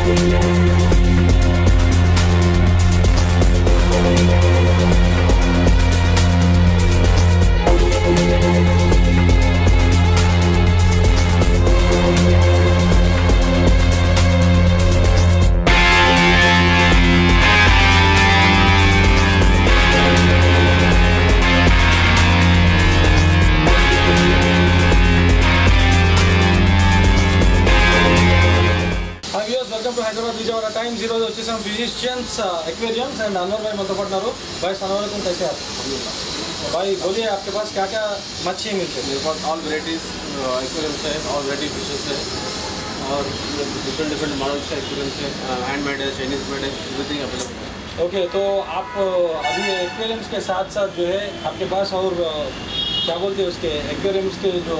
Hyderabad Vijayawada time zero వచ్చేసాం physicians aquariums and Anwar भाई मतलब पटनारू भाई सलाम वालेकुम कैसे आप भाई बोलिए आपके पास क्या क्या मच्छी मिलती है? मेरे पास ऑल वेराइटीज़ एक्वेरियम्स है, ऑल वेराइटी फिशेस है और डिफरेंट मॉडल्स का एक्वेरियम्स है, हैंडमेड है, चाइनीज मेड है, एवरीथिंग अवेलेबल है। ओके तो आप अभी एक्वेरियम्स के साथ साथ जो है आपके पास और क्या बोलते हैं उसके एक्वेरियम्स के जो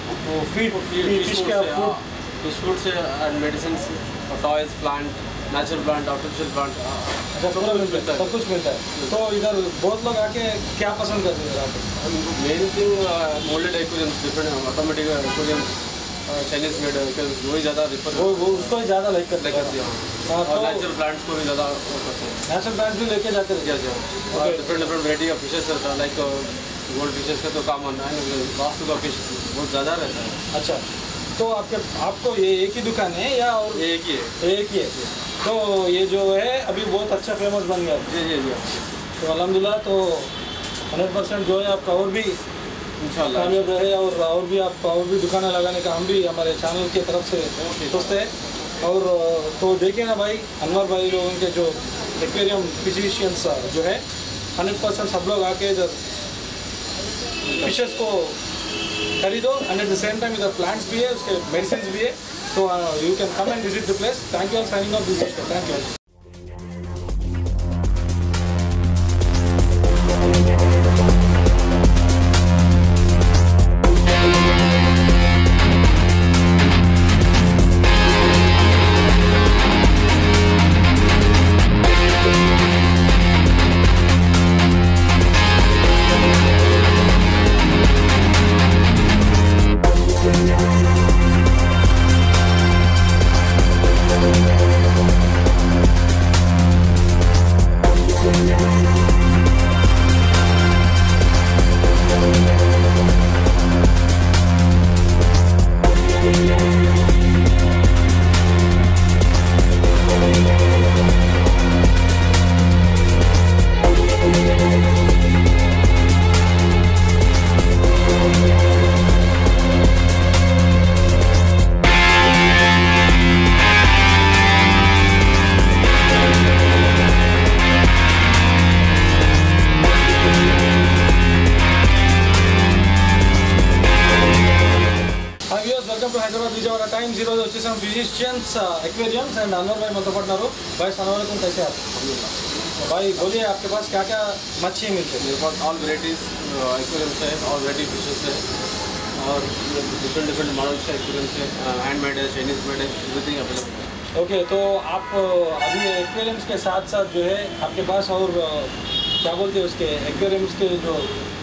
फिश का फिश फूड से एंड मेडिसिन और toys, plant, natural plant, artificial plant, अच्छा सब कुछ मिलता है। तो इधर बहुत लोग आके क्या पसंद करते हैं इधर? Main thing moulded aquariums, different automatic aquariums, Chinese made वही ज़्यादा रिफर वो उसको ही ज़्यादा लाइक करते हैं और नेचुरल प्लांट्स को भी ज़्यादा करते हैं। नेचुरल प्लांट्स भी लेके जाते हैं और डिफरेंट वेराइटी ऑफ फिशेस रहता है, लाइक गोल्ड फिशेस का तो कॉमन है, वास्तु का फिश बहुत ज़्यादा रहता है। अच्छा तो आपको ये एक ही दुकान है या और एक ही है? एक ही है। तो ये जो है अभी बहुत अच्छा फेमस बन गया। जी जी जी। तो अल्हम्दुलिल्लाह तो 100% जो है आपका और भी इंशाल्लाह कामयाब रहे और भी आप और भी दुकानें लगाने का हम भी हमारे चैनल की तरफ से सोचते हैं। और तो देखिए ना भाई अनवर भाई लोगों के जो एक्वेरियम फिजिशियंस जो है 100% सब लोग आके इधर फिशेस को खरीदो and at the same time इधर प्लांट्स भी है, उसके मेडिसिन भी है। तो you can come and visit the place. Thank you all signing off this video. Thank you. Hyderabad Vijayawada time zero వచ్చేసాం ఫిజిशियंस एक्वेरियम्स एंड अनवर भाई मतलब पटनारू भाई सलाम वालेकुम कैसे आप? भाई बोलिए आपके पास क्या क्या मच्छी मिलती है? मेरे पास ऑल वेराइटीज़ एक्वेरियम्स है, ऑल वेराइटी फिशेस है और डिफरेंट मॉडल्स का एक्वेरियम्स है, हैंडमेड है, चाइनीज मेड है, एवरीथिंग अवेलेबल है। ओके तो आप अभी एक्वेरियम्स के साथ साथ जो है आपके पास और क्या बोलते हैं उसके एक्वेरियम्स के जो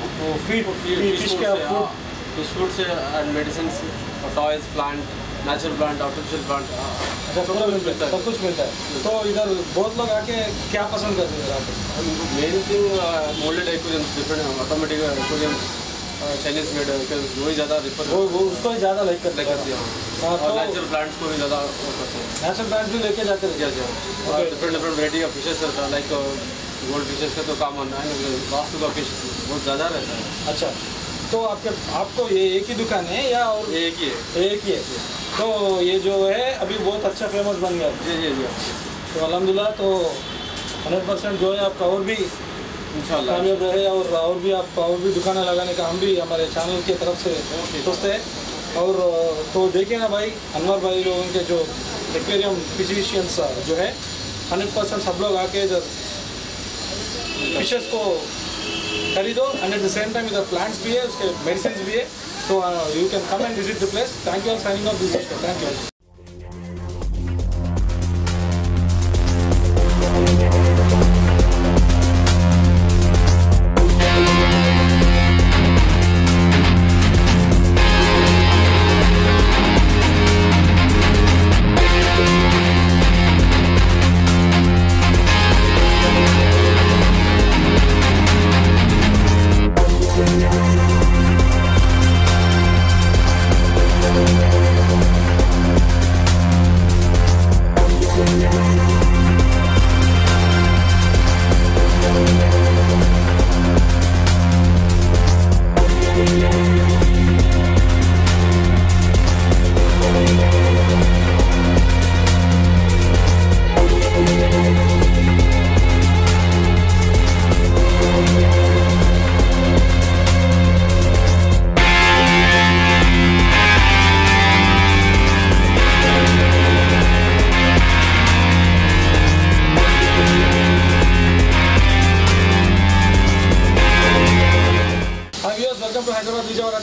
फिश का फिश फूड से एंड मेडिसिन और toys, plant, natural plant, artificial plant, अच्छा सब कुछ मिलता है। तो इधर बहुत लोग आके क्या पसंद करते हैं इधर? Main thing moulded aquariums, different automatic aquariums, Chinese made वही ज़्यादा रिफर वो उसको ही ज़्यादा लाइक करते हैं और नेचुरल प्लांट्स को भी ज़्यादा करते हैं। नेचुरल प्लांट्स भी लेके जाते हैं और डिफरेंट वेराइटी ऑफ फिशेस रहता है, लाइक गोल्ड फिशेस का तो कॉमन है, वास्तु का फिश बहुत ज़्यादा रहता है। अच्छा तो आपको ये एक ही दुकान है या और एक ही है? एक ही है। तो ये जो है अभी बहुत अच्छा फेमस बन गया। जी जी जी। तो अल्हम्दुलिल्लाह तो 100% जो है आपका और भी इंशाल्लाह कामयाब रहे और भी आप और भी दुकानें लगाने का हम भी हमारे चैनल की तरफ से सोचते हैं। और तो देखिए ना भाई अनवर भाई लोगों के जो एक्वेरियम फिजिशियंस जो है 100% सब लोग आके इधर फिशेस को खरीदो and at the same time इधर प्लांट्स भी है, उसके मेडिसिन भी है। तो you can come and visit the place. Thank you all signing off this video. Thank you.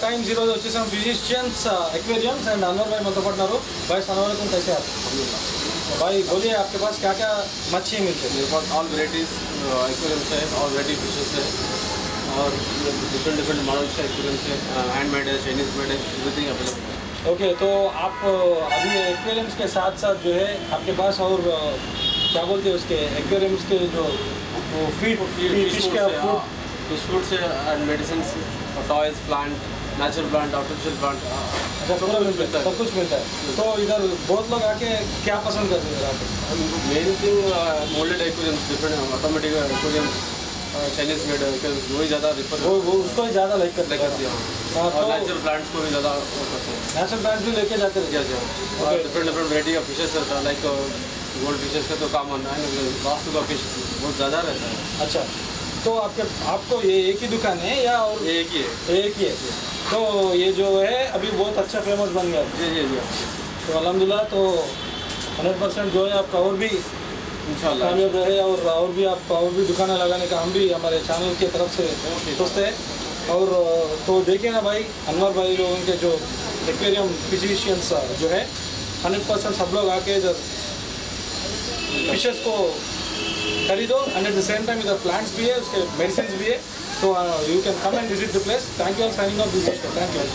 Time zero వచ్చేసాం फिजिशियंस एक्वेरियम्स एंड अनवर भाई మనతో పాటు ఉన్నారు भाई अस्सलाम वालेकुम कैसे आप भाई बोलिए आपके पास क्या क्या मच्छी मिलती है मेरे पास ऑल वेराइटीज एक्वेरियम्स है, ऑल वेराइटी फिशेस है और डिफरेंट मॉडल्स का एक्वेरियम्स है, हैंडमेड है, चाइनीज मेड है, एवरीथिंग अवेलेबल है। ओके तो आप अभी एक्वेरियम्स के साथ साथ जो है आपके पास और क्या बोलते हैं उसके एक्वेरियम्स के जो वो फीड फिश का फूड फिश फूड्स है एंड मेडिसिन और toys, plant, natural plant, artificial plant, अच्छा पूरा मिलता है, सब कुछ मिलता है। तो इधर बहुत लोग आके क्या पसंद करते हैं इधर आके? Main thing moulded aquariums, different automatic aquariums, Chinese made वही ज़्यादा रिफर वो उसको ही ज़्यादा लाइक करते हैं हैं। हाँ, और तो नेचुरल प्लांट्स को भी ज़्यादा करते हैं। नेचुरल प्लांट्स भी लेके जाते हैं। Yes, और डिफरेंट वेराइटी ऑफ फिशेस रहता है, लाइक गोल्ड फिशेस का तो कॉमन है, वास्तु का फिश बहुत ज़्यादा रहता है। अच्छा तो आपको ये एक ही दुकान है या और एक ही है। एक ही है? तो ये जो है अभी बहुत अच्छा फेमस बन गया। जी जी जी तो अल्हम्दुलिल्लाह तो 100% जो है आपका और भी इंशाल्लाह कामयाब रहे और भी आप और भी दुकानें लगाने का हम भी हमारे चैनल की तरफ से सोचते हैं। और तो देखिए ना भाई अनवर भाई लोगों के जो एक्वेरियम फिजिशियंस जो है 100% सब लोग आके इधर फिशेस को खरीदो and at the same time इधर प्लांट्स भी है, उसके मेडिसिन भी है। तो you can come and visit the place. Thank you all signing off this video. Thank you.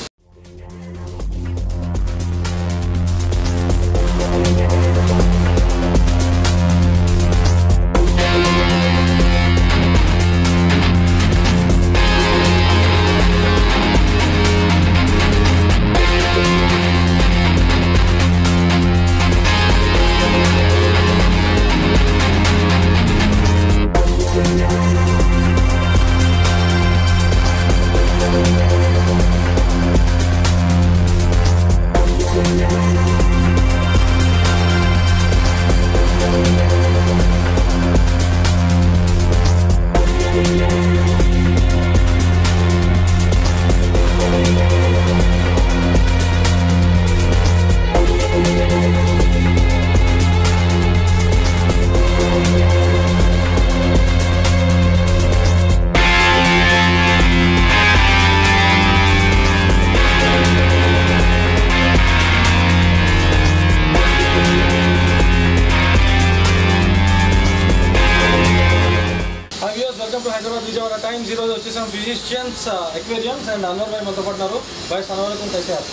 Welcome to Hyderabad Vijayawada time zero వచ్చేసాం फिजिशियंस एक्वेरियम्स एंड अनवर भाई మనతో పాటు ఉన్నారు भाई अस्सलाम वालेकुम कैसे आप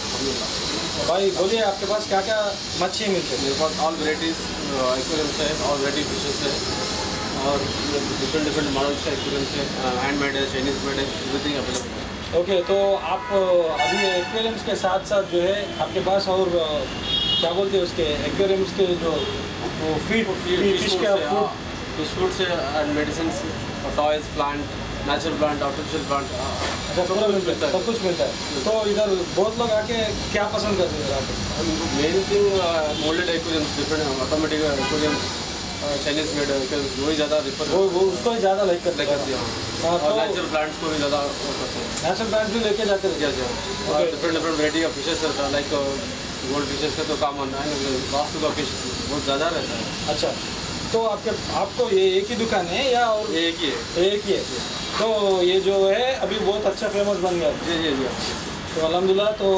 भाई बोलिए आपके पास क्या क्या मच्छी मिलती है? मेरे पास ऑल वेराइटीज एक्वेरियम्स है, ऑल वेराइटी फिशेस है और डिफरेंट मॉडल्स का एक्वेरियम्स है, हैंडमेड है, चाइनीज मेड है, एवरीथिंग अवेलेबल है। ओके तो आप अभी एक्वेरियम्स के साथ साथ जो है आपके पास और क्या बोलते हैं उसके एक्वेरियम्स के जो वो फीड फिश का फूड फिश फूड्स है एंड मेडिसिन और toys, plant, natural plant, artificial plant, अच्छा पूरा मिलता है, सब कुछ मिलता है। तो इधर बहुत लोग आके क्या पसंद करते हैं इधर आके? Main thing moulded aquariums, different automatic aquariums, Chinese made वही ज़्यादा रिफर वो उसको ही ज़्यादा लाइक करते हैं। हैं। हाँ, और तो नेचुरल प्लांट्स को भी ज़्यादा करते हैं। नेचुरल प्लांट्स भी लेके जाते हैं। Yes, और डिफरेंट वेराइटी ऑफ फिशेस रहता है, लाइक गोल्ड फिशेस का तो कॉमन है, वास्तु का फिश बहुत ज़्यादा रहता है। अच्छा तो आपको ये एक ही दुकान है या और एक ही है। एक ही है? तो ये जो है अभी बहुत अच्छा फेमस बन गया। जी जी जी तो अल्हम्दुलिल्लाह तो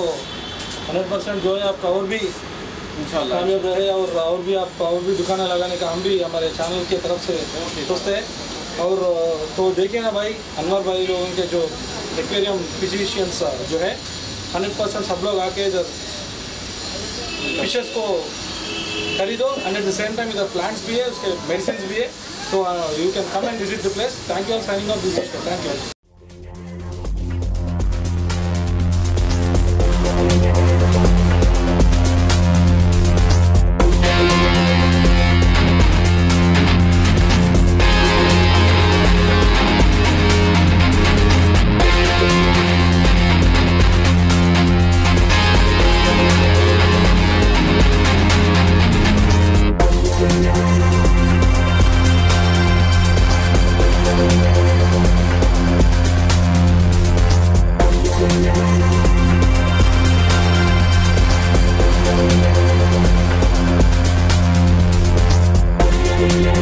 100% जो है आपका और भी इंशाल्लाह कामयाब रहे और भी आप और भी दुकानें लगाने का हम भी हमारे चैनल की तरफ से सोचते हैं। और तो देखिए ना भाई अनवर भाई लोगों के जो एक्वेरियम फिजिशियंस जो है 100% सब लोग आके इधर फिशेस को खरीदो and at the same time इधर प्लांट्स भी है, उसके मेडिसिन भी है। तो you can come and visit the place. Thank you all signing off this video. Thank you. Yeah.